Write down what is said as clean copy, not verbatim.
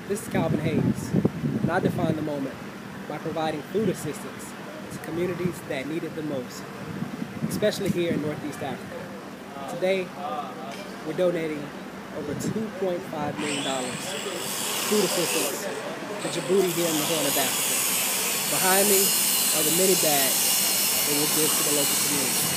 This is Calvin Hayes, and I define the moment by providing food assistance to communities that need it the most, especially here in Northeast Africa. Today, we're donating over $2.5 million food assistance to Djibouti here in the Horn of Africa. Behind me are the many bags that we'll give to the local community.